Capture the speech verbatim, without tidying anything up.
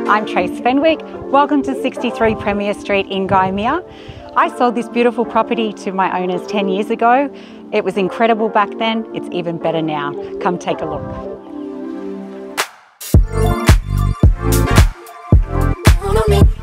I'm Trace Fenwick. Welcome to sixty-three Premier Street in Gymea. I sold this beautiful property to my owners ten years ago. It was incredible back then, it's even better now. Come take a look. Follow me.